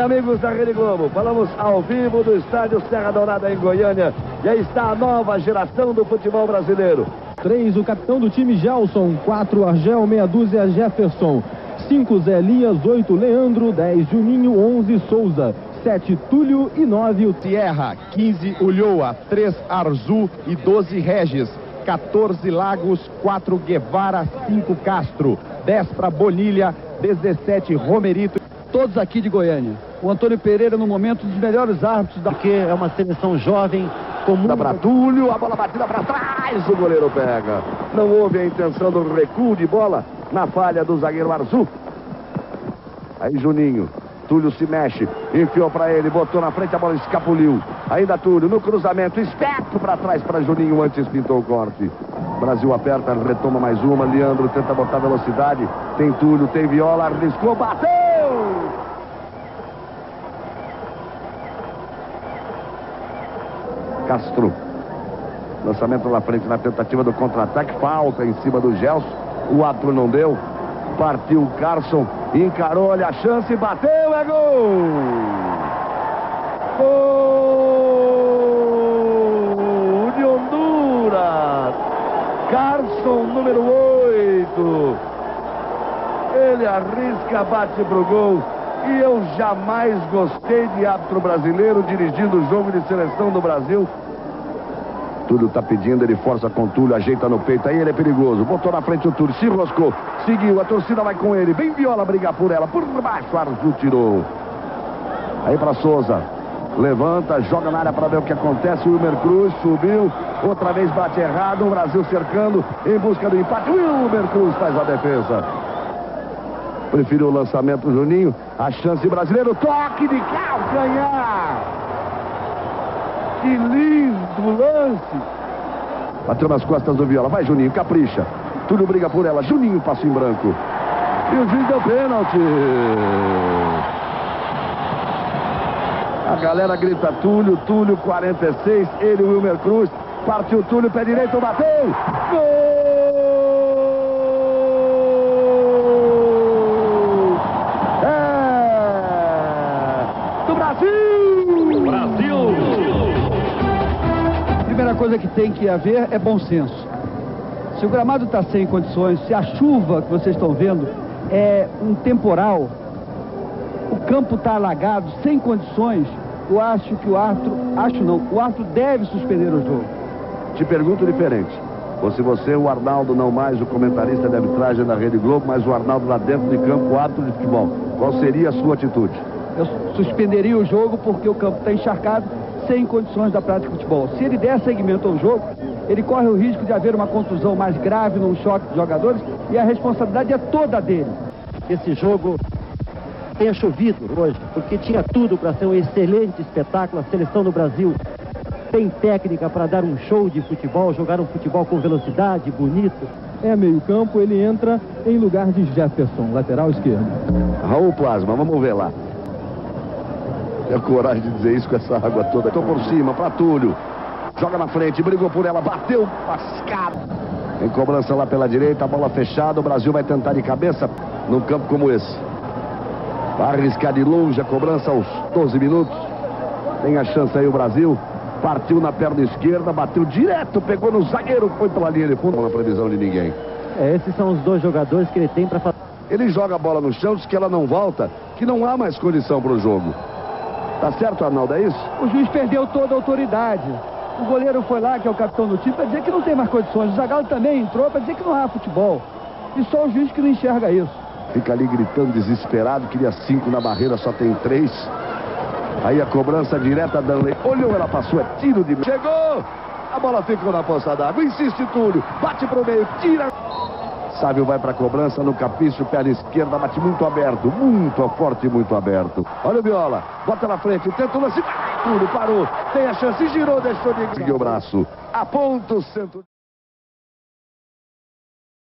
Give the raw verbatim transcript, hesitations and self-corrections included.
amigos da Rede Globo, falamos ao vivo do estádio Serra Dourada em Goiânia. E aí está a nova geração do futebol brasileiro. três, o capitão do time Gelson. quatro, Argel. Meia dúzia, Jefferson. cinco, Zé Elias. oito, Leandro. dez, Juninho. onze, Souza. sete, Túlio. E nove, o Sierra. quinze, Ulloa. três, Arzu. E doze, Regis. quatorze, Lagos. quatro, Guevara. cinco, Castro. dez para Bonilha. dezessete, Romerito. Todos aqui de Goiânia. O Antônio Pereira, no momento, dos melhores árbitros da... Porque é uma seleção jovem, comum. Para Túlio, a bola batida para trás, o goleiro pega. Não houve a intenção do recuo de bola na falha do zagueiro Arzu. Aí Juninho, Túlio se mexe, enfiou para ele, botou na frente, a bola escapuliu. Ainda Túlio no cruzamento, esperto para trás para Juninho, antes pintou o corte. Brasil aperta, retoma mais uma, Leandro tenta botar velocidade, tem Túlio, tem Viola, arriscou, bateu! Castro, lançamento na frente na tentativa do contra-ataque, falta em cima do Gelson, o árbitro não deu, partiu o Carson, encarou, olha a chance, bateu, é gol! Gol de Honduras! Carson, número oito. Ele arrisca, bate pro gol. E eu jamais gostei de árbitro brasileiro dirigindo o jogo de seleção do Brasil. Túlio tá pedindo, ele força com Túlio, ajeita no peito, aí ele é perigoso. Botou na frente o Túlio, se enroscou, seguiu, a torcida vai com ele. Vem Viola brigar por ela, por baixo, Arzu tirou. Aí para Souza, levanta, joga na área para ver o que acontece. Wilmer Cruz subiu, outra vez bate errado, o Brasil cercando, em busca do empate. Wilmer Cruz faz a defesa. Preferiu o lançamento do Juninho, a chance brasileira, toque de calcanhar. Que lindo lance. Bateu nas costas do Viola, vai Juninho, capricha. Túlio briga por ela, Juninho passa em branco. E o juiz deu pênalti. A galera grita Túlio, Túlio quarenta e seis, ele Wilmer Cruz, partiu Túlio, pé direito, bateu. Gol! Brasil! A primeira coisa que tem que haver é bom senso. Se o gramado está sem condições, se a chuva que vocês estão vendo é um temporal, o campo está alagado, sem condições, eu acho que o árbitro, acho não, o árbitro deve suspender o jogo. Te pergunto diferente. Ou se você, o Arnaldo, não mais o comentarista de arbitragem da Rede Globo, mas o Arnaldo lá dentro de campo, o árbitro de futebol, qual seria a sua atitude? Eu suspenderia o jogo porque o campo está encharcado, sem condições da prática de futebol. Se ele der seguimento ao jogo, ele corre o risco de haver uma contusão mais grave num choque de jogadores e a responsabilidade é toda dele. Esse jogo tenha chovido hoje, porque tinha tudo para ser um excelente espetáculo. A seleção do Brasil tem técnica para dar um show de futebol, jogar um futebol com velocidade, bonito. É meio campo, ele entra em lugar de Jefferson, lateral esquerdo. Raul Plasma, vamos ver lá. Tem a coragem de dizer isso com essa água toda. Tô por cima, para Túlio. Joga na frente, brigou por ela, bateu, pascado. Tem cobrança lá pela direita, a bola fechada. O Brasil vai tentar de cabeça num campo como esse. Vai arriscar de longe a cobrança aos doze minutos. Tem a chance aí o Brasil. Partiu na perna esquerda, bateu direto, pegou no zagueiro, foi pela linha de fundo. Não há previsão de ninguém. É, esses são os dois jogadores que ele tem para fazer. Ele joga a bola no chão, diz que ela não volta, que não há mais condição para o jogo. Tá certo, Arnaldo, é isso? O juiz perdeu toda a autoridade. O goleiro foi lá, que é o capitão do time, para dizer que não tem mais condições. O Zagallo também entrou para dizer que não há futebol. E só o juiz que não enxerga isso. Fica ali gritando desesperado, queria cinco na barreira, só tem três. Aí a cobrança direta, Danley. Olhou, ela passou, é tiro de... Chegou! A bola ficou na poça d'água. Insiste Túlio, bate pro meio, tira... Sávio vai para a cobrança no capricho, perna esquerda, bate muito aberto, muito forte, muito aberto. Olha o Viola, bota na frente, tenta o lance, Túlio parou, tem a chance, girou, deixou de... Seguiu o braço, a ponto, centro...